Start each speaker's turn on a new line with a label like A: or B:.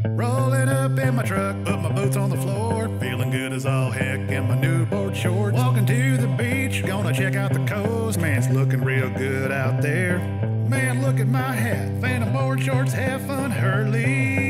A: Rolling up in my truck, put my boots on the floor, feeling good as all heck in my new board shorts. Walking to the beach, gonna check out the coast. Man, it's looking real good out there. Man, look at my hat, phantom board shorts, have fun, Hurley.